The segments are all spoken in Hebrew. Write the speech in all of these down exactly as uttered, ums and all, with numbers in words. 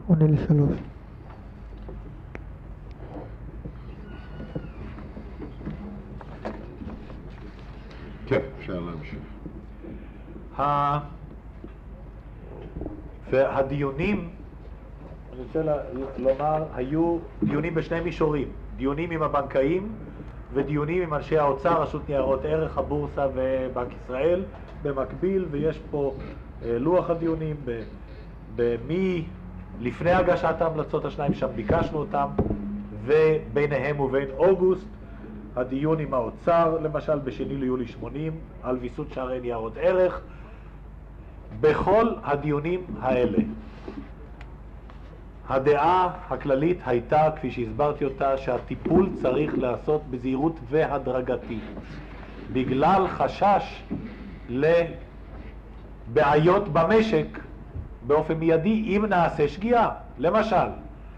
עונה לשלוש. כן, אפשר להמשיך. והדיונים, אני רוצה לומר, היו דיונים בשני מישורים, דיונים עם הבנקאים ודיונים עם אנשי האוצר, רשות ניירות ערך, הבורסה ובנק ישראל במקביל, ויש פה לוח הדיונים במי לפני הגשת ההמלצות, השניים שם ביקשנו אותם, וביניהם ובין אוגוסט הדיון עם האוצר, למשל בשני ליולי שמונים על ויסות שערי ניירות ערך. בכל הדיונים האלה הדעה הכללית הייתה, כפי שהסברתי אותה, שהטיפול צריך לעשות בזהירות והדרגתי בגלל חשש לבעיות במשק באופן מיידי אם נעשה שגיאה. למשל,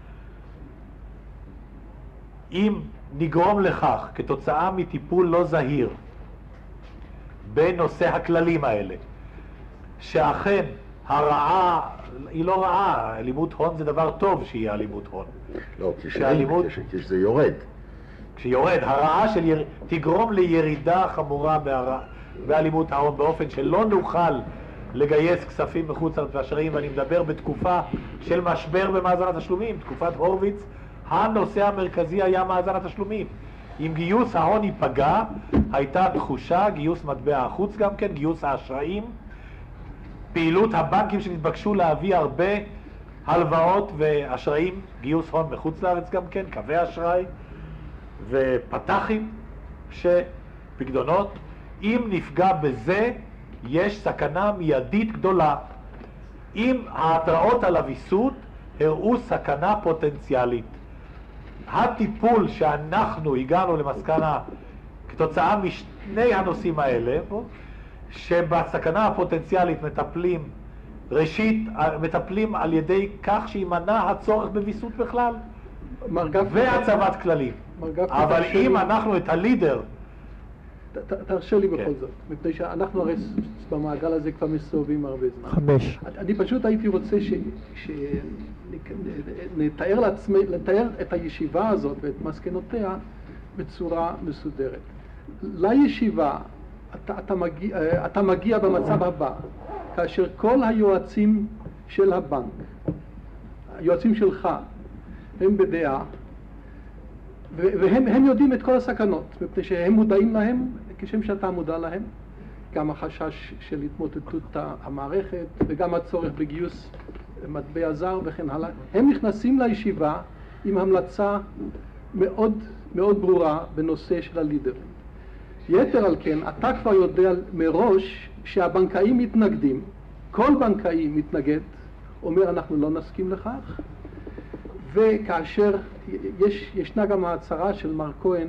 אם נגרום לכך כתוצאה מטיפול לא זהיר בנושא הכללים האלה שאכן הרעה היא לא רעה, אלימות הון זה דבר טוב שיהיה אלימות הון. לא, כשאלימות... כשזה יורד. כשיורד, הרעה של יר... תגרום לירידה חמורה בהר... באלימות ההון באופן שלא נוכל לגייס כספים מחוץ לאשראים, ואני מדבר בתקופה של משבר במאזן התשלומים, תקופת הורוביץ, הנושא המרכזי היה מאזן התשלומים. אם גיוס ההון ייפגע, הייתה תחושה, גיוס מטבע החוץ גם כן, גיוס האשראים, פעילות הבנקים שנתבקשו להביא הרבה הלוואות ואשראים, גיוס הון מחוץ לארץ גם כן, קווי אשראי ופתחים שפקדונות. אם נפגע בזה, יש סכנה מיידית גדולה. אם ההתראות על הוויסות הראו סכנה פוטנציאלית, הטיפול שאנחנו הגענו למסקנה כתוצאה משני הנושאים האלה, שבסכנה הפוטנציאלית מטפלים, ראשית מטפלים על ידי כך שימנע הצורך בוויסות בכלל והצבת כללים. אבל אם אנחנו את הלידר... תרשה לי בכל זאת, מפני שאנחנו הרי במעגל הזה כבר מסתובבים הרבה זמן. חמש. אני פשוט הייתי רוצה שנתאר לעצמי, לתאר את הישיבה הזאת ואת מסקנותיה בצורה מסודרת. לישיבה אתה, אתה, מגיע, אתה מגיע במצב הבא, כאשר כל היועצים של הבנק, היועצים שלך, הם בדעה, והם הם יודעים את כל הסכנות, מפני שהם מודעים להם, כשם שאתה מודע להם, גם החשש של התמוטטות המערכת, וגם הצורך בגיוס מטבע זר וכן הלאה. הם נכנסים לישיבה עם המלצה מאוד מאוד ברורה בנושא של הלידרים. יתר על כן, אתה כבר יודע מראש שהבנקאים מתנגדים, כל בנקאי מתנגד, אומר אנחנו לא נסכים לכך, וכאשר יש, ישנה גם ההצהרה של מר כהן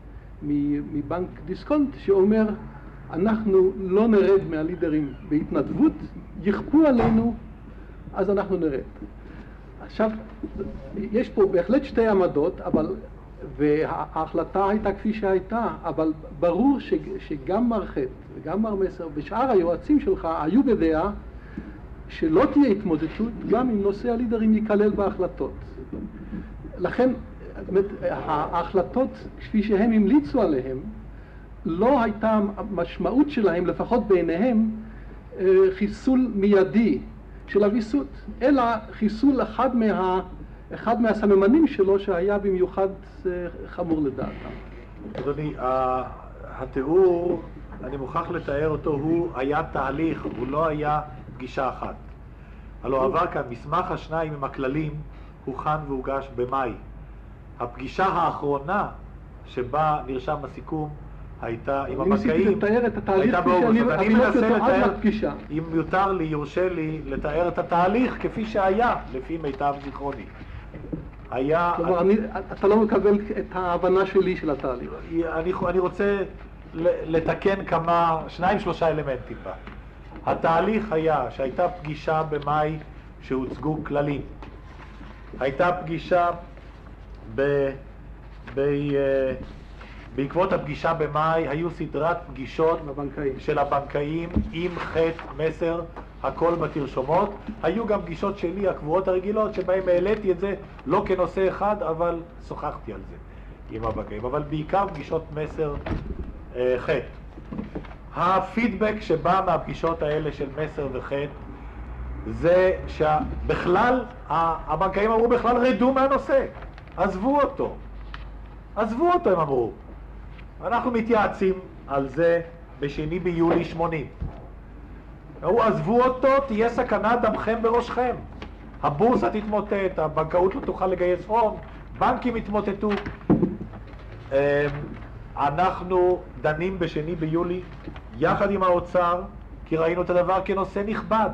מבנק דיסקונט שאומר אנחנו לא נרד מהלידרים בהתנדבות, יכפו עלינו אז אנחנו נרד. עכשיו יש פה בהחלט שתי עמדות, אבל וההחלטה הייתה כפי שהייתה, אבל ברור ש, שגם מר חט וגם מר מסר ושאר היועצים שלך היו בדעה שלא תהיה התמודדות גם אם נושא הלידרים ייכלל בהחלטות. לכן ההחלטות כפי שהם המליצו עליהם לא הייתה משמעות שלהם, לפחות בעיניהם, חיסול מיידי של הוויסות, אלא חיסול אחד מה אחד מהסממנים שלו שהיה במיוחד חמור לדעתם. אדוני, התיאור, אני מוכרח לתאר אותו, הוא היה תהליך, הוא לא היה פגישה אחת. הלוא עבר כאן מסמך השניים עם הכללים, הוכן והוגש במאי. הפגישה האחרונה שבה נרשם הסיכום הייתה עם הבנקאים, הייתה באוגוסט. אני מנסה לתאר, אם יותר לי, יורשה לי לתאר את התהליך כפי שהיה, לפי מיטב זיכרוני. היה... כלומר, אני, אתה לא מקבל את ההבנה שלי של התהליך. אני, אני רוצה לתקן כמה, שניים שלושה אלמנטים בה. התהליך היה שהייתה פגישה במאי שהוצגו כללים. הייתה פגישה ב... ב... בעקבות הפגישה במאי היו סדרת פגישות הבנקאים. של הבנקאים עם חט מסר, הכל בתרשומות. היו גם פגישות שלי, הקבועות הרגילות, שבהם העליתי את זה לא כנושא אחד, אבל שוחחתי על זה עם הבנקאים. אבל בעיקר פגישות מסר אה, ח'. הפידבק שבא מהפגישות האלה של מסר וח' זה שבכלל הבנקאים אמרו בכלל רדו מהנושא, עזבו אותו, עזבו אותו הם אמרו. אנחנו מתייעצים על זה בשני ביולי שמונים. אמרו עזבו אותו, תהיה סכנה דמכם בראשכם. הבורסה תתמוטט, הבנקאות לא תוכל לגייס הון, בנקים יתמוטטו. אנחנו דנים בשני ביולי יחד עם האוצר, כי ראינו את הדבר כנושא נכבד.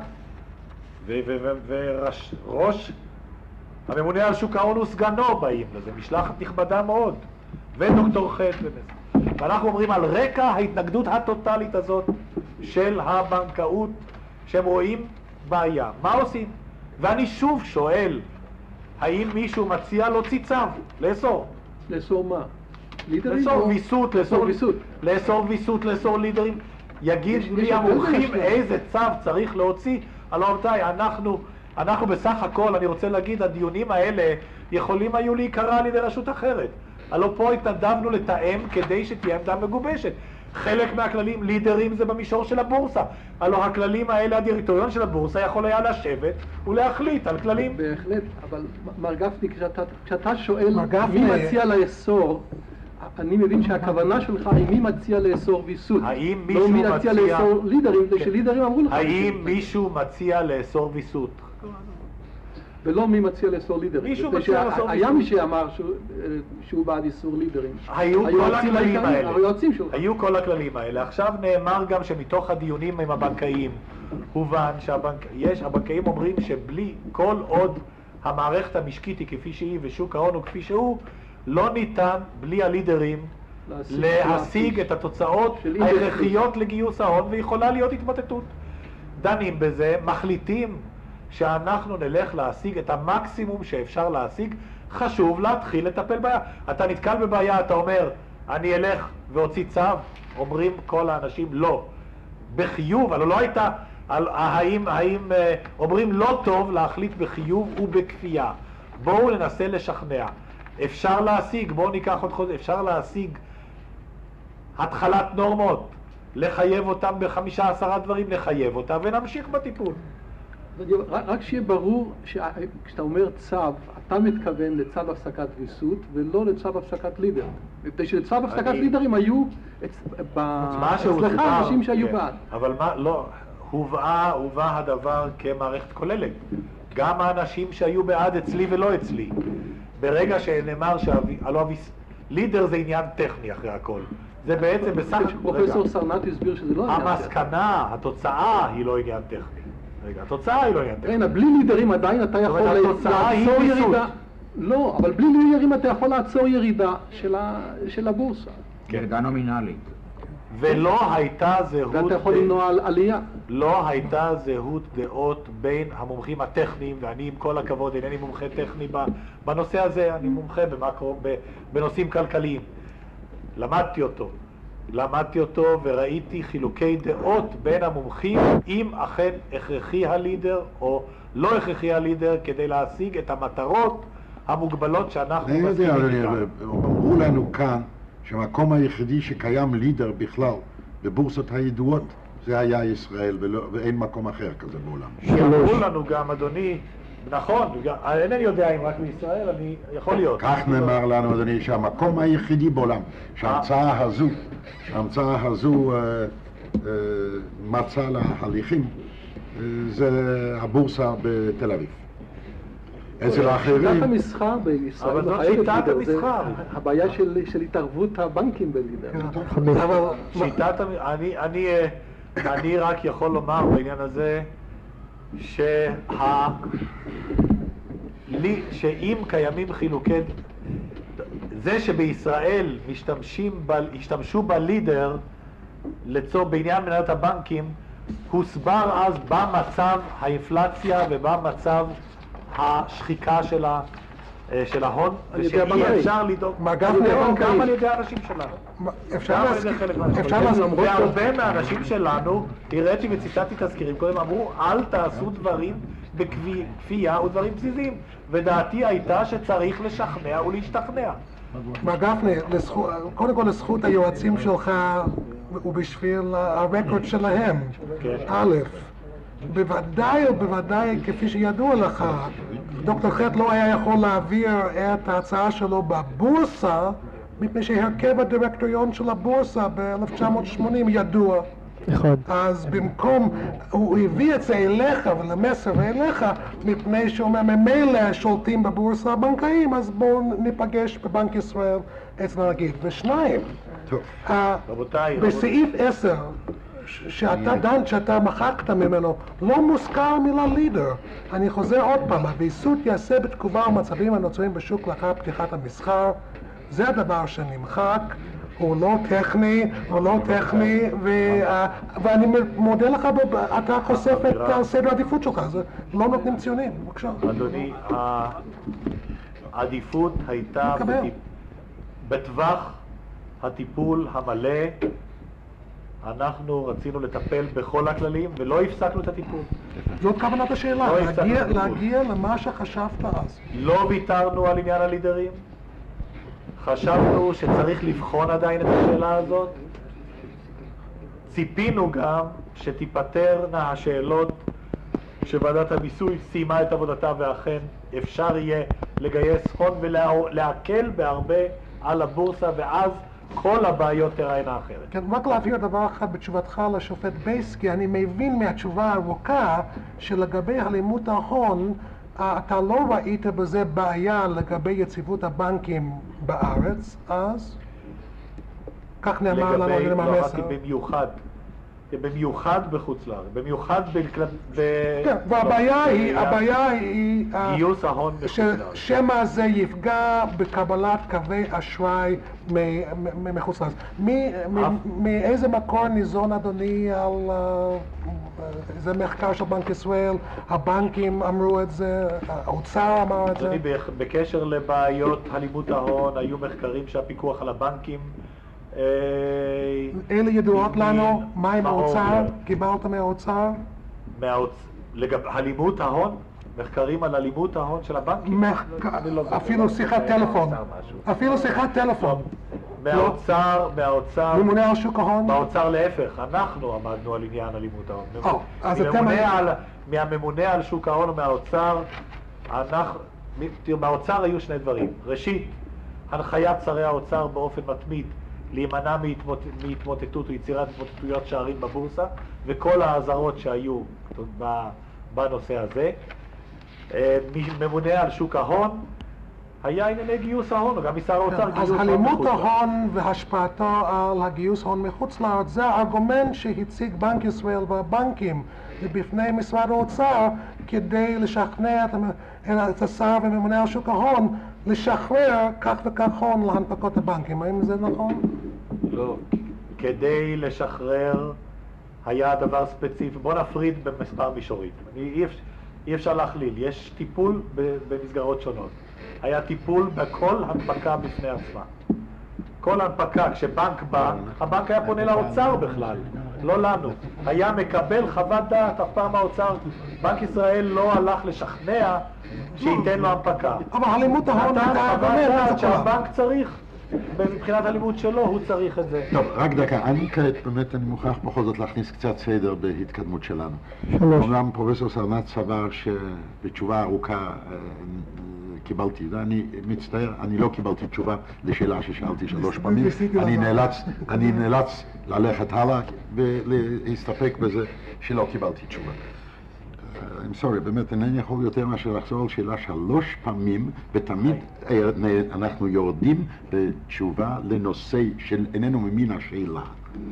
וראש הממונה על שוק ההון וסגנו באים לזה, משלחת נכבדה מאוד, ודוקטור ח' ומזה. ואנחנו אומרים על רקע ההתנגדות הטוטלית הזאת של הבנקאות, שהם רואים בעיה. מה עושים? ואני שוב שואל, האם מישהו מציע להוציא צו, לאסור? לאסור מה? לאסור ויסות, לאסור ויסות, לאסור ויסות, לאסור לידרים. יגיד לי המומחים איזה צו צריך להוציא. הלוא רבותיי, אנחנו, אנחנו בסך הכל, אני רוצה להגיד, הדיונים האלה יכולים היו להיקרא על ידי רשות אחרת. הלוא פה התנדבנו לתאם כדי שתהיה עמדה מגובשת. חלק מהכללים, לידרים זה במישור של הבורסה. הלוא הכללים האלה, הדירקטוריון של הבורסה יכול היה לשבת ולהחליט על כללים. בהחלט, אבל מר גפני, כשאתה, כשאתה שואל מי מציע לאסור, אני מבין שהכוונה שלך היא מי מציע לאסור ויסות. האם מישהו לא מי מציע לאסור לידרים, כן. שלידרים אמרו לך. האם מישהו מציע לאסור ויסות? ולא מי מציע לאסור לידרים. מישהו מציע לאסור ויסות. היה מי שאמר שהוא, שהוא בעד איסור לידרים. היו כל הכללים האלה. היועצים שלך. היו כל הכללים האלה. עכשיו נאמר גם שמתוך הדיונים עם הבנקאים, הובן שהבנקאים אומרים שבלי כל עוד המערכת המשקית היא כפי שהיא ושוק ההון הוא כפי שהוא, לא ניתן בלי הלידרים להשיג את התוצאות ההכרחיות לגיוס ההון, ויכולה להיות התמוטטות. דנים בזה, מחליטים שאנחנו נלך להשיג את המקסימום שאפשר להשיג. חשוב להתחיל לטפל בעיה. אתה נתקל בבעיה, אתה אומר אני אלך והוציא צו, אומרים כל האנשים לא, בחיוב. אבל לא הייתה, האם, האם אומרים לא טוב להחליט בחיוב ובכפייה. בואו ננסה לשכנע. אפשר להשיג, בואו ניקח עוד חודש, אפשר להשיג התחלת נורמות, לחייב אותם בחמישה עשרה דברים, לחייב אותם ונמשיך בטיפול. רק שיהיה ברור שכשאתה אומר צו, אתה מתכוון לצו הפסקת ויסות ולא לצו הפסקת לידר. מפני שלצו הפסקת לידרים היו אצלך אנשים שהיו בעד. אבל מה, לא, הובא, הובא הדבר כמערכת כוללת. גם האנשים שהיו בעד אצלי ולא אצלי. ברגע שנאמר שהלידר זה עניין טכני אחרי הכל. זה בעצם בסך... פרופסור סרנט הסביר שזה לא עניין טכני. המסקנה, התוצאה היא לא עניין טכני. רגע, התוצאה היא לא עניין טכני. בלי לידרים עדיין אתה יכול לעצור ירידה. לא, אבל בלי לידרים אתה יכול לעצור ירידה של הבורסה. ירידה נומינלית. ולא הייתה זהות... ואתה יכול למנוע עלייה. לא הייתה זהות דעות בין המומחים הטכניים, ואני עם כל הכבוד אינני מומחה טכני בנושא הזה, אני מומחה במקרו, בנושאים כלכליים. למדתי אותו. למדתי אותו וראיתי חילוקי דעות בין המומחים, אם אכן הכרחי הלידר או לא הכרחי הלידר, כדי להשיג את המטרות המוגבלות שאנחנו מסכימים איתן. אמרו לנו כאן שהמקום היחידי שקיים לידר בכלל בבורסות הידועות זה היה ישראל, ולא, ואין מקום אחר כזה בעולם. שאמרו לנו גם, אדוני, נכון, אינני יודע אם רק בישראל, אני יכול להיות. כך נאמר לנו, אדוני, שהמקום היחידי בעולם שההמצאה הזו, שההמצאה הזו אה, אה, מצאה להליכים, אה, זה הבורסה בתל אביב. אצל האחרים... שיטת המסחר בישראל... אבל זאת שיטת המסחר. הבעיה של התערבות הבנקים בלידר. שיטת... אני רק יכול לומר בעניין הזה שה... שאם קיימים חילוקי... זה שבישראל משתמשים ב... השתמשו בלידר לצור בעניין מנהלת הבנקים, הוסבר אז במצב האינפלציה ובמצב השחיקה של של ההון, על ידי ושאי הבנקאים. אפשר לדאוג, מה, גפני, גם הבנקאים. על ידי האנשים שלנו. מה, אפשר גם על להסכים, ידי חלק מהאנשים. אפשר להסכים, והרבה מהאנשים שלנו, הראיתי וציטטתי תזכירים קודם, אמרו אל תעשו דברים בכפייה ודברים פזיזים, ודעתי הייתה שצריך לשכנע ולהשתכנע. מה גפני, לזכות- קודם כל לזכות היועצים שלך ובשביל הרקורד שלהם. כן. א', בוודאי ובוודאי כפי שידוע לך, דוקטור חט לא היה יכול להעביר את ההצעה שלו בבורסה מפני שהרכב הדירקטוריון של הבורסה ב-אלף תשע מאות שמונים ידוע. נכון. אז במקום, הוא הביא את זה אליך ולמסר ואליך מפני שהוא אומר ממילא שולטים בבורסה הבנקאים, אז בואו ניפגש בבנק ישראל אצל הנגיד. ושניים, טוב. ה- רבותיי, בסעיף עשר ש- שאתה דן, שאתה מחקת ממנו, לא מוזכר המילה לידר. אני חוזר עוד פעם, הוויסות ייעשה בתגובה ומצבים הנוצרים בשוק לאחר פתיחת המסחר. זה הדבר שנמחק, הוא לא טכני, הוא לא טכני, ו- ואני מודה לך, ב- אתה חושף את סדר העדיפות שלך, זה לא נותנים ציונים, בבקשה. אדוני, העדיפות הייתה מקבל. בטיפ- בטווח הטיפול המלא. אנחנו רצינו לטפל בכל הכללים ולא הפסקנו את הטיפול. זאת כוונת השאלה, לא הפסקנו להגיע- את הטיפול. להגיע למה שחשבת אז. לא ויתרנו על עניין הלידרים. חשבנו שצריך לבחון עדיין את השאלה הזאת. ציפינו גם שתיפטרנה השאלות שוועדת המיסוי סיימה את עבודתה ואכן אפשר יהיה לגייס הון ולהקל בהרבה על הבורסה, ואז כל הבעיות תראינה אחרת. כן, רק להבהיר דבר אחד בתשובתך לשופט בייסקי, אני מבין מהתשובה הארוכה שלגבי הלימות ההון, אה, אתה לא ראית בזה בעיה לגבי יציבות הבנקים בארץ, אז? כך נאמר לנו על לגבי, ידי לא אמרתי המסר. במיוחד, במיוחד בחוץ לארץ, במיוחד בקל- ב... כן, והבעיה לא, היא, היה הבעיה היא, אה, גיוס ההון בחוץ לארץ. שמא זה יפגע בקבלת קווי אשראי מ- מ- מחוץ לארץ. מי- מ- מאיזה מקור ניזון אדוני על... אה, זה מחקר של בנק ישראל, הבנקים אמרו את זה, האוצר אמר את זה. אדוני, בח- בקשר לבעיות הלימות ההון, היו מחקרים שהפיקוח על הבנקים אה, אלה ידועות לנו, מה עם מאור, האוצר? כן. קיבלת מהאוצר? מהאוצ... לגב... הלימות ההון, מחקרים על הלימות ההון של הבנקים. מחק- אני לא זוכר. אפילו שיחת טלפון, משהו. אפילו שיחת טלפון. מהאוצר, מהאוצר, ממונה על שוק ההון? באוצר להפך, אנחנו עמדנו על עניין הלימות ההון. או, אז אתם- ממונה על, מהממונה על שוק ההון ומהאוצר, אנחנו, תראו, מהאוצר היו שני דברים. ראשית, הנחיית שרי האוצר באופן מתמיד להימנע מהתמוט... מהתמוטטות או יצירת התמוטטויות שערים בבורסה, וכל האזהרות שהיו ב- בנושא הזה. אה, ממונה על שוק ההון היה ענייני גיוס ההון, גם משר האוצר אז גיוס הון הלימות מחוץ לארץ. ההון והשפעתו על הגיוס הון מחוץ לארץ זה הארגומנט שהציג בנק ישראל והבנקים בפני משרד האוצר כדי לשכנע את המ- את השר וממונה על שוק ההון לשחרר כך וכך הון להנפקות הבנקים. האם זה נכון? לא. כדי לשחרר היה דבר ספציפי. בוא נפריד במספר מישורים. אני- אי אפשר, אי אפשר להכליל. יש טיפול ב- במסגרות שונות. היה טיפול בכל הנפקה בפני עצמה. כל הנפקה, כשבנק בא, הבנק היה פונה לאוצר בכלל, לא לנו. היה מקבל חוות דעת, אף פעם האוצר, בנק ישראל לא הלך לשכנע שייתן לו הנפקה. אבל הלימות ההון נתן הייתה חוות הארגומנט דעת לזה כולם. שהבנק צריך, מבחינת הלימוד שלו, הוא צריך את זה. טוב, רק דקה, אני כעת באמת, אני מוכרח בכל זאת להכניס קצת סדר בהתקדמות שלנו. שלוש. אומנם פרופסור סרנט סבר שבתשובה ארוכה אה, קיבלתי, ואני מצטער, אני לא קיבלתי תשובה לשאלה ששאלתי שלוש פעמים. ניסיתי אני לעזור. נאלץ, אני נאלץ ללכת הלאה ולהסתפק בזה שלא קיבלתי תשובה. I'm sorry, באמת אינני יכול יותר מאשר לחזור על שאלה שלוש פעמים, ותמיד אה, אנחנו יורדים בתשובה לנושא של איננו ממין השאלה.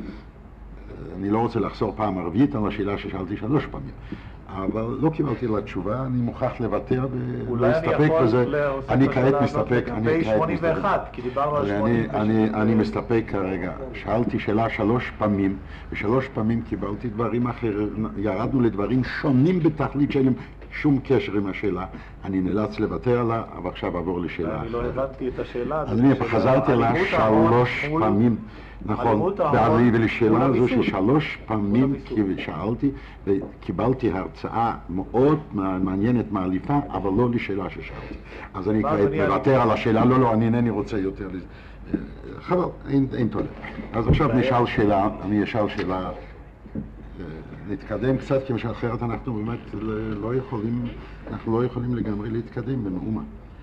אני לא רוצה לחזור פעם ערבית על השאלה ששאלתי שלוש פעמים, אבל לא קיבלתי לה תשובה, אני מוכרח לוותר אולי אני ולהסתפק יכול בזה. להוסיף אני לשאלה כעת הזאת מסתפק, אני לגבי כעת שמונים מסתפק. ואחת, כי דיברנו על ואני- שמונים אני- ושמונים. אני מסתפק כרגע. שאלתי שאלה שלוש פעמים, ושלוש פעמים קיבלתי דברים אחרים, ירדנו לדברים שונים בתכלית שהם שום קשר עם השאלה, אני נאלץ לוותר עליה, אבל עכשיו אעבור לשאלה. אני לא הבנתי את השאלה. אז אני חזרתי לה שלוש פעמים, נכון, בעלי ולשאלה הזו ששלוש פעמים שאלתי וקיבלתי הרצאה מאוד מעניינת, מעליפה, אבל לא לשאלה ששאלתי. אז אני כעת מוותר על השאלה, לא, לא, אני אינני רוצה יותר לזה. חבל, אין תודה. אז עכשיו נשאל שאלה, אני אשאל שאלה, נתקדם קצת, כי אחרת אנחנו באמת לא יכולים, אנחנו לא יכולים לגמרי להתקדם במאומה.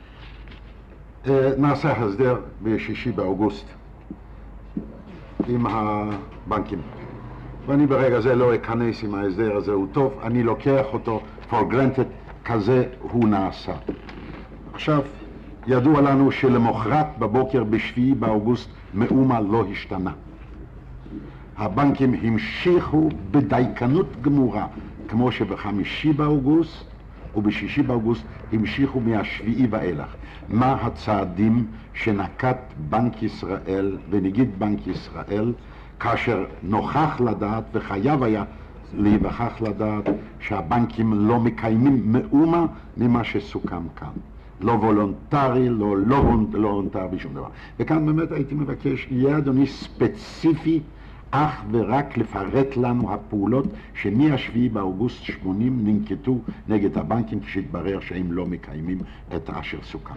נעשה הסדר בשישי באוגוסט עם הבנקים. ואני ברגע זה לא אכנס עם ההסדר הזה, הוא טוב, אני לוקח אותו for granted, כזה הוא נעשה. עכשיו, ידוע לנו שלמחרת בבוקר בשביעי באוגוסט מאומה לא השתנה. הבנקים המשיכו בדייקנות גמורה, כמו שבחמישי באוגוסט ובשישי באוגוסט המשיכו מהשביעי ואילך. מה הצעדים שנקט בנק ישראל ונגיד בנק ישראל, כאשר נוכח לדעת וחייב היה להיווכח לדעת שהבנקים לא מקיימים מאומה ממה שסוכם כאן. לא וולונטרי, לא לא וולונטרי, שום דבר. וכאן באמת הייתי מבקש, יהיה אדוני ספציפי, אך ורק לפרט לנו הפעולות שמהשביעי באוגוסט שמונים ננקטו נגד הבנקים כשהתברר שהם לא מקיימים את אשר סוכם.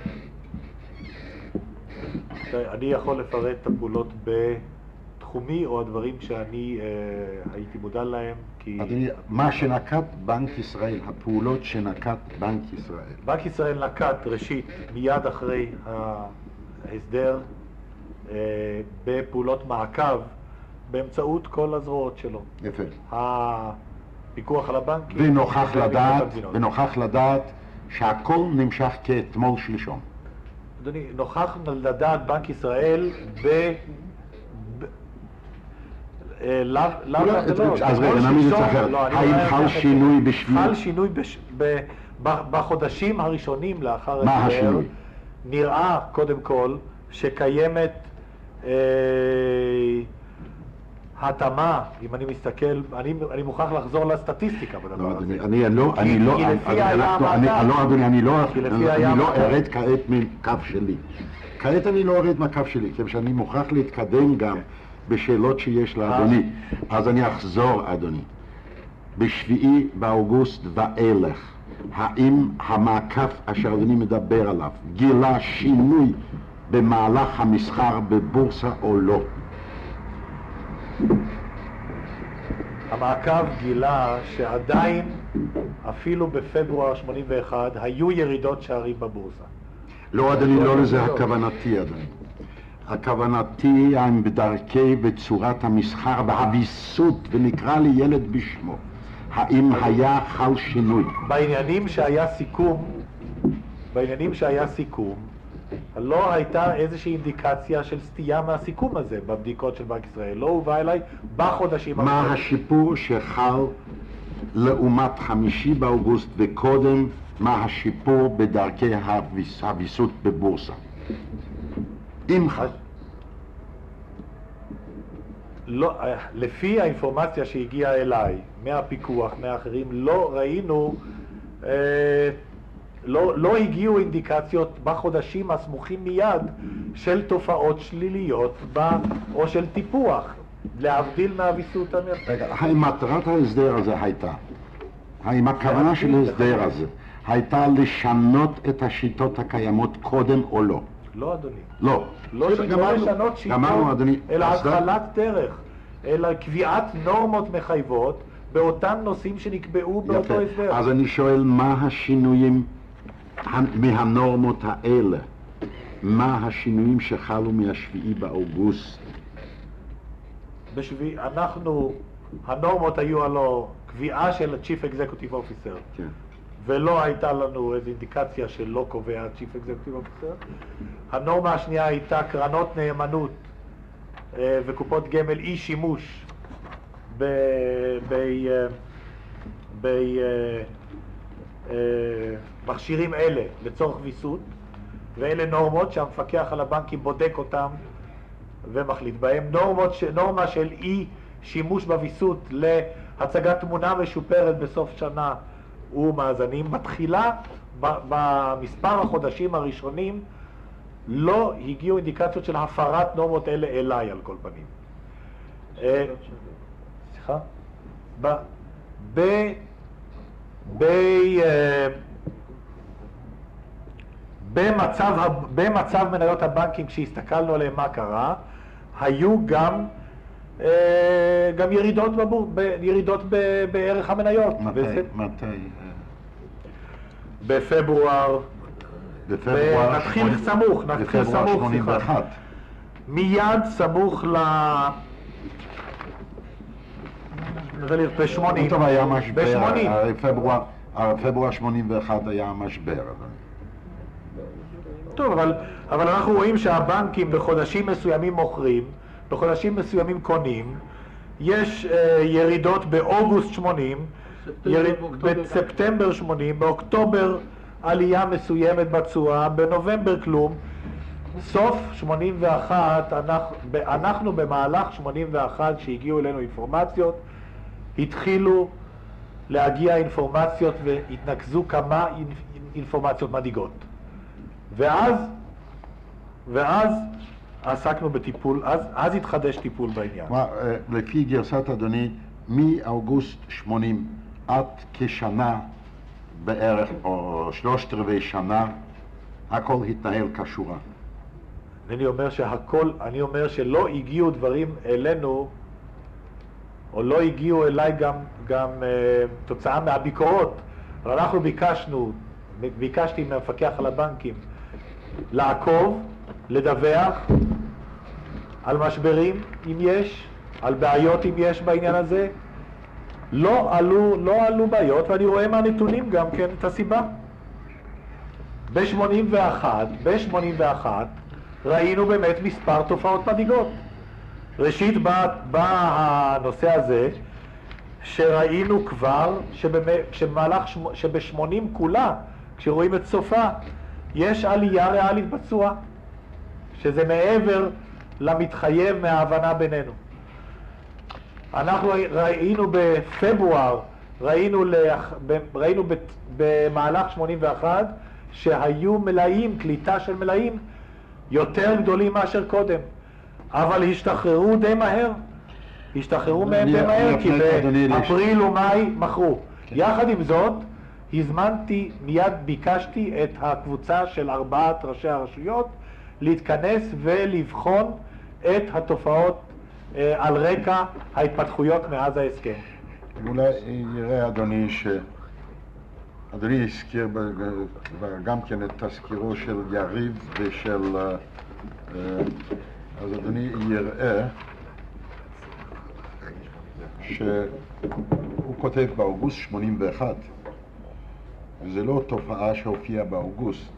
אני יכול לפרט את הפעולות בתחומי או הדברים שאני אה, הייתי מודע להם כי... אדוני, מה שנקט בנק ישראל, הפעולות שנקט בנק ישראל. בנק ישראל נקט ראשית מיד אחרי ההסדר אה, בפעולות מעקב באמצעות כל הזרועות שלו. יפה. הפיקוח על הבנקים. ונוכח לדעת, ונוכח לדעת שהכל נמשך כאתמול שלשום. אדוני, נוכח לדעת בנק ישראל ב... אז רגע, נעמיד את זה אחרת. האם חל שינוי בשביל... חל שינוי בחודשים הראשונים לאחר מה השינוי? נראה קודם כל שקיימת התאמה, אם אני מסתכל, אני מוכרח לחזור לסטטיסטיקה בדבר הזה. אני לא, אני לא, אדוני, אני לא ארד כעת מקו שלי. כעת אני לא ארד מהקו שלי, כי שאני מוכרח להתקדם גם בשאלות שיש לאדוני. אז אני אחזור, אדוני. בשביעי באוגוסט ואילך, האם המעקף אשר אדוני מדבר עליו גילה שינוי במהלך המסחר בבורסה או לא? המעקב גילה שעדיין, אפילו בפברואר שמונים ואחת, היו ירידות שערים בבורסה. לא, אדוני, לא לזה הכוונתי, אדוני. הכוונתי הם בדרכי וצורת המסחר והוויסות, ונקרא לי ילד בשמו. האם היה חל שינוי? בעניינים שהיה סיכום, בעניינים שהיה סיכום, לא הייתה איזושהי אינדיקציה של סטייה מהסיכום הזה בבדיקות של בנק ישראל. לא הובא אליי בחודשים... מה השיפור שחל לעומת חמישי באוגוסט וקודם, מה השיפור בדרכי הוויסות בבורסה? אם חל. לא, לפי האינפורמציה שהגיעה אליי מהפיקוח, מהאחרים, לא ראינו... אה, לא, לא הגיעו אינדיקציות בחודשים הסמוכים מיד של תופעות שליליות ב, או של טיפוח, להבדיל מהוויסות המרכזית. רגע, האם מטרת ההסדר הזה הייתה, האם הכוונה של ההסדר הזה הייתה לשנות את השיטות הקיימות קודם או לא? לא, אדוני. לא. לא, לא לשנות שיטות, אלא התחלת דרך, אלא קביעת נורמות מחייבות באותן נושאים שנקבעו באותו הסדר. אז אני שואל, מה השינויים מהנורמות האלה? מה השינויים שחלו מהשביעי באוגוסט? בשביעי, אנחנו, הנורמות היו הלא קביעה של ה-Chief Executive Officer. כן. ולא הייתה לנו איזו אינדיקציה שלא קובע ה-Chief Executive Officer. הנורמה השנייה הייתה קרנות נאמנות אה, וקופות גמל אי שימוש ב... ב... ב... מכשירים אלה לצורך ויסות, ואלה נורמות שהמפקח על הבנקים בודק אותם ומחליט בהם. נורמות, נורמה של אי שימוש בוויסות להצגת תמונה משופרת בסוף שנה ומאזנים, מתחילה במספר החודשים הראשונים לא הגיעו אינדיקציות של הפרת נורמות אלה אליי על כל פנים. סליחה? ב... ב... ב... במצב, במצב מניות הבנקים, כשהסתכלנו עליהם מה קרה, היו גם, גם ירידות, בבור, ירידות בערך המניות. מתי? מתי? בפברואר. בפברואר. נתחיל סמוך, נתחיל סמוך, סליחה. מיד סמוך ל... ב-שמונים. טוב, היה משבר. פברואר, פברואר שמונים ואחת היה משבר. טוב, אבל, אבל אנחנו רואים שהבנקים בחודשים מסוימים מוכרים, בחודשים מסוימים קונים, יש אה, ירידות באוגוסט שמונים, יריד, בספטמבר שמונים, באוקטובר עלייה מסוימת בתשואה, בנובמבר כלום, סוף שמונים ואחת, אנחנו, אנחנו במהלך שמונים ואחת שהגיעו אלינו אינפורמציות, התחילו להגיע אינפורמציות והתנקזו כמה אינפורמציות מדאיגות. ואז, ואז עסקנו בטיפול, אז, אז התחדש טיפול בעניין. מה, לפי גרסת אדוני, מאוגוסט שמונים עד כשנה בערך, או שלושת רבעי שנה, הכל התנהל כשורה. אני אומר שהכל, אני אומר שלא הגיעו דברים אלינו, או לא הגיעו אליי גם, גם uh, תוצאה מהביקורות. אבל אנחנו ביקשנו, ביקשתי מהמפקח על הבנקים, לעקוב, לדווח על משברים אם יש, על בעיות אם יש בעניין הזה. לא עלו, לא עלו בעיות, ואני רואה מהנתונים גם כן את הסיבה. ב-שמונים ואחת, ב-שמונים ואחת ראינו באמת מספר תופעות מדאיגות. ראשית בא, בא הנושא הזה שראינו כבר שבמהלך, שב-שמונים כולה, כשרואים את סופה, יש עלייה ריאלית בתשואה, שזה מעבר למתחייב מההבנה בינינו. אנחנו ראינו בפברואר, ראינו, לח... ראינו במהלך שמונים ואחת שהיו מלאים, קליטה של מלאים יותר גדולים מאשר קודם, אבל השתחררו די מהר, השתחררו מהם די מהר, כי באפריל ומאי מכרו. יחד עם זאת, הזמנתי, מיד ביקשתי את הקבוצה של ארבעת ראשי הרשויות להתכנס ולבחון את התופעות אה, על רקע ההתפתחויות מאז ההסכם. אולי יראה אדוני ש... אדוני הזכיר גם כן את תזכירו של יריב ושל... אז אדוני יראה שהוא כותב באוגוסט שמונים ואחת, וזה לא תופעה שהופיעה באוגוסט.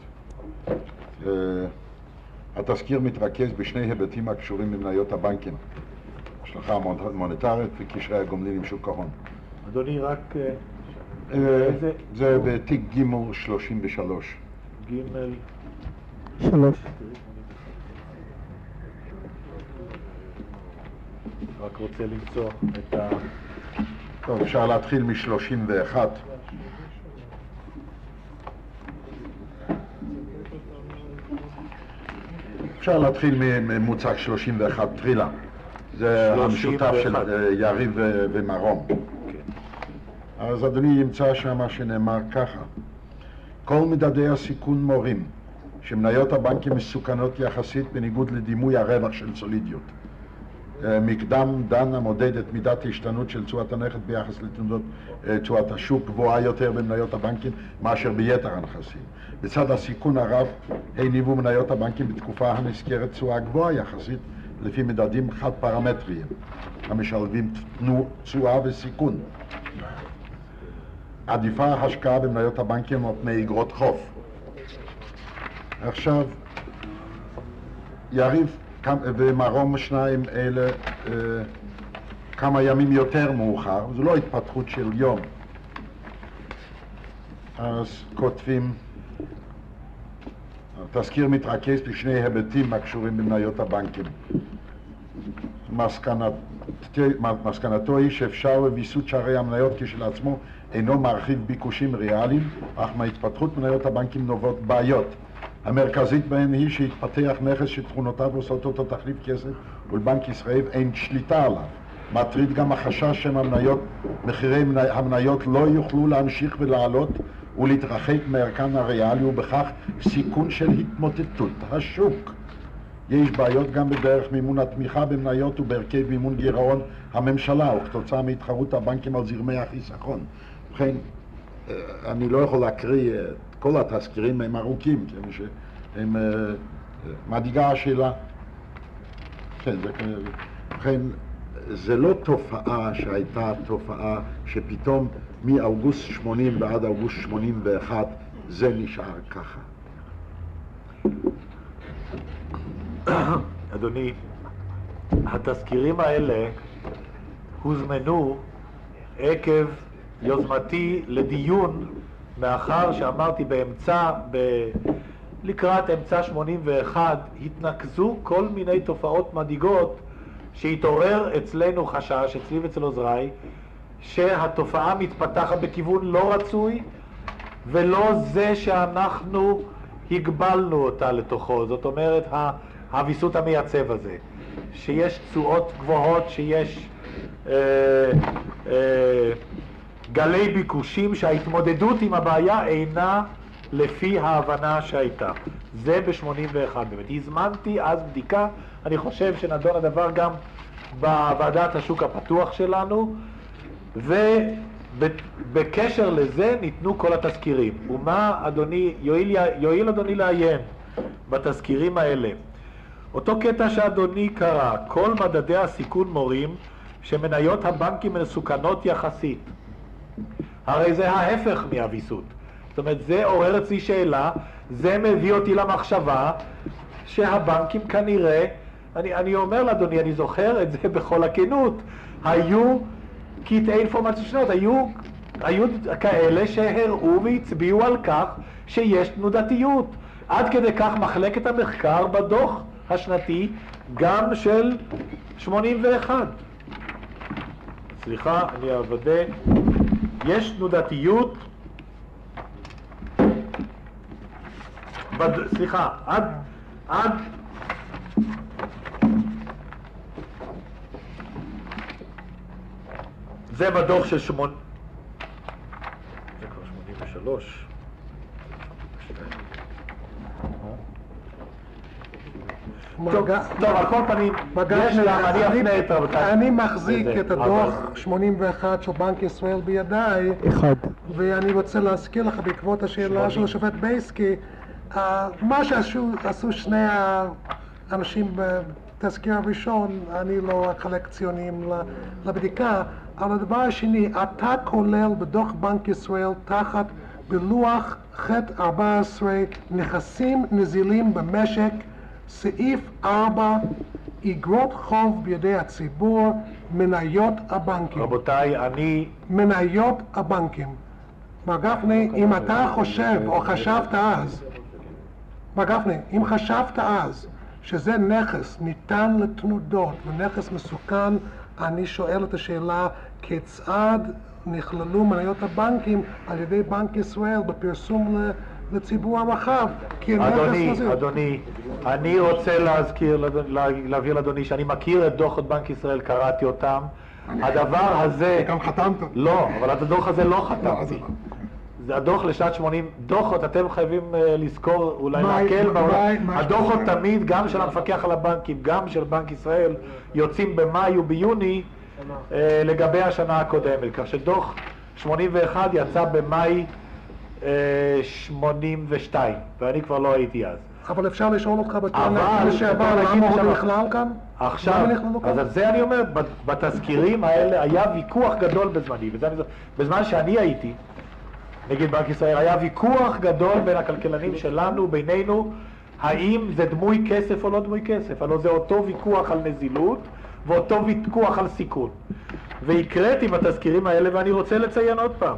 התזכיר מתרכז בשני היבטים הקשורים למניות הבנקים, השלכה מוניטרית וקשרי הגומלין עם שוק ההון. אדוני, רק... זה בתיק ג' שלושים ושלוש. ג' שלוש. רק רוצה למצוא את ה... טוב, אפשר להתחיל מ-שלושים ואחת. אפשר להתחיל ממוצג שלושים ואחת טרילה. זה המשותף של יריב ומרום. אז אדוני ימצא שם שנאמר ככה: כל מדדי הסיכון מורים שמניות הבנקים מסוכנות יחסית בניגוד לדימוי הרווח של סולידיות. מקדם דן המודד את מידת ההשתנות של תשואת הנכס ביחס לתנודות תשואת השוק גבוהה יותר במניות הבנקים מאשר ביתר הנכסים. בצד הסיכון הרב הניבו מניות הבנקים בתקופה הנזכרת תשואה גבוהה יחסית לפי מדדים חד פרמטריים המשלבים תשואה וסיכון. עדיפה השקעה במניות הבנקים על פני אגרות חוב. עכשיו, יריב ומרום שניים אלה אה, כמה ימים יותר מאוחר, זו לא התפתחות של יום. אז כותבים, התזכיר מתרכז בשני היבטים הקשורים במניות הבנקים. מסקנת מסקנתו היא שאפשר בוויסות שערי המניות כשלעצמו אינו מרחיב ביקושים ריאליים, אך מהתפתחות מניות הבנקים נובעות בעיות. המרכזית בהן היא שהתפתח נכס שתכונותיו עושות אותו תחליף כסף ולבנק ישראל אין שליטה עליו. מטריד גם החשש שהמניות, מחירי המניות לא יוכלו להמשיך ולעלות ולהתרחק מערכן הריאלי ובכך סיכון של התמוטטות השוק. יש בעיות גם בדרך מימון התמיכה במניות ובהרכב מימון גירעון הממשלה וכתוצאה מהתחרות הבנקים על זרמי החיסכון. ובכן, אני לא יכול להקריא את כל התזכירים, הם ארוכים, הם מדאיגה השאלה. כן, ובכן, זה לא תופעה שהייתה תופעה שפתאום מאוגוסט שמונים ועד אוגוסט שמונים ואחת זה נשאר ככה. אדוני, התזכירים האלה הוזמנו עקב יוזמתי לדיון, מאחר שאמרתי באמצע, ב... לקראת אמצע שמונים ואחת התנקזו כל מיני תופעות מדאיגות שהתעורר אצלנו חשש, אצלי ואצל עוזריי, שהתופעה מתפתחת בכיוון לא רצוי ולא זה שאנחנו הגבלנו אותה לתוכו. זאת אומרת, הוויסות המייצב הזה, שיש תשואות גבוהות, שיש אה, אה, גלי ביקושים שההתמודדות עם הבעיה אינה לפי ההבנה שהייתה. זה ב-שמונים ואחת באמת. הזמנתי אז בדיקה, אני חושב שנדון הדבר גם בוועדת השוק הפתוח שלנו, ובקשר לזה ניתנו כל התזכירים. ומה אדוני, יועיל, יועיל אדוני לעיין בתזכירים האלה. אותו קטע שאדוני קרא, כל מדדי הסיכון מורים שמניות הבנקים מסוכנות יחסית. הרי זה ההפך מהוויסות. זאת אומרת, זה עורר אצלי שאלה, זה מביא אותי למחשבה שהבנקים כנראה, אני, אני אומר לאדוני, אני זוכר את זה בכל הכנות, היו קטעי אינפורמציה שונות, היו, היו כאלה שהראו והצביעו על כך שיש תנודתיות. עד כדי כך מחלקת המחקר בדוח השנתי גם של שמונים ואחת. סליחה, אני אוודא. יש תנודתיות, בד... סליחה, עד, עד, זה בדוח של שמון... זה כבר שמונים ושלוש. טוב, טוב, על כל פנים, יש גם, אני אפנה את רבותיי. אני מחזיק את הדוח שמונים ואחת של בנק ישראל בידיי, אחד. ואני רוצה להזכיר לך בעקבות השאלה של השופט בייסקי, מה שעשו שני האנשים בתזכיר הראשון, אני לא אחלק ציונים לבדיקה, אבל הדבר השני, אתה כולל בדוח בנק ישראל תחת בלוח ח' ארבע עשרה נכסים נזילים במשק, סעיף ארבע, אגרות חוב בידי הציבור, מניות הבנקים. רבותיי, אני... מניות הבנקים. מר גפני, אם אתה חושב או חשבת אז, מר גפני, אם חשבת אז שזה נכס ניתן לתנודות ונכס מסוכן, אני שואל את השאלה כיצד נכללו מניות הבנקים על ידי בנק ישראל בפרסום לציבור הרחב. אדוני, אדוני, אני רוצה להזכיר, להבהיר לאדוני שאני מכיר את דוחות בנק ישראל, קראתי אותם. הדבר הזה... גם חתמת. לא, אבל הדוח הזה לא חתמתי. זה הדוח לשנת שמונים, דוחות, אתם חייבים לזכור, אולי להקל בעולם. הדוחות תמיד, גם של המפקח על הבנקים, גם של בנק ישראל, יוצאים במאי וביוני לגבי השנה הקודמת. כך שדוח שמונים ואחת יצא במאי שמונים ושתיים, ואני כבר לא הייתי אז. אבל אפשר לשאול אותך בטענה לשעבר, למה הוא נכלל כאן? עכשיו, אז על זה אני אומר, בתזכירים האלה היה ויכוח גדול בזמני, בזמן שאני הייתי, נגיד בנק ישראל, היה ויכוח גדול בין הכלכלנים שלנו, בינינו, האם זה דמוי כסף או לא דמוי כסף. הלוא זה אותו ויכוח על נזילות, ואותו ויכוח על סיכון. והקראתי בתזכירים האלה, ואני רוצה לציין עוד פעם.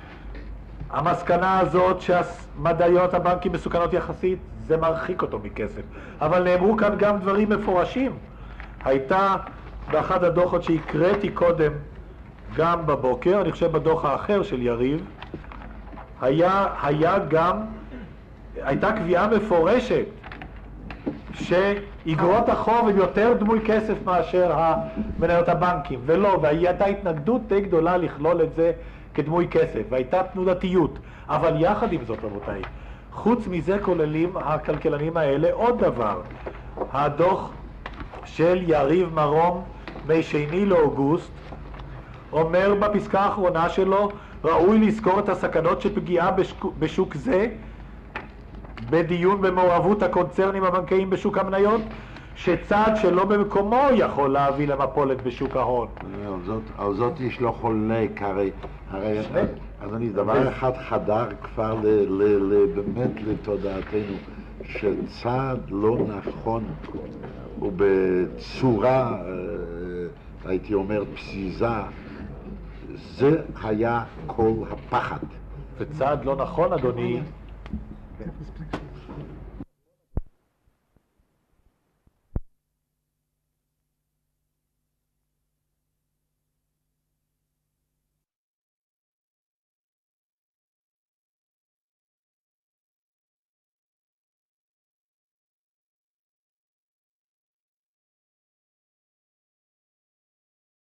המסקנה הזאת שהמדעיות הבנקים מסוכנות יחסית, זה מרחיק אותו מכסף. אבל נאמרו כאן גם דברים מפורשים. הייתה באחד הדוחות שהקראתי קודם גם בבוקר, אני חושב בדוח האחר של יריב, היה, היה גם, הייתה קביעה מפורשת שאיגרות החוב הם יותר דמוי כסף מאשר מניות הבנקים, ולא, והייתה התנגדות די גדולה לכלול את זה כדמוי כסף, והייתה תנודתיות. אבל יחד עם זאת, רבותיי, חוץ מזה כוללים הכלכלנים האלה עוד דבר. הדוח של יריב מרום משני לאוגוסט אומר בפסקה האחרונה שלו, ראוי לזכור את הסכנות של פגיעה בשוק, בשוק זה בדיון במעורבות הקונצרנים הבנקאיים בשוק המניות, שצעד שלא במקומו יכול להביא למפולת בשוק ההון. על זאת, על זאת יש לו חולק, הרי, הרי אדוני, דבר אחד חדר כבר ל, ל, ל, באמת לתודעתנו, שצעד לא נכון ובצורה, הייתי אומר, פסיזה, זה היה כל הפחד. וצעד לא נכון, אדוני,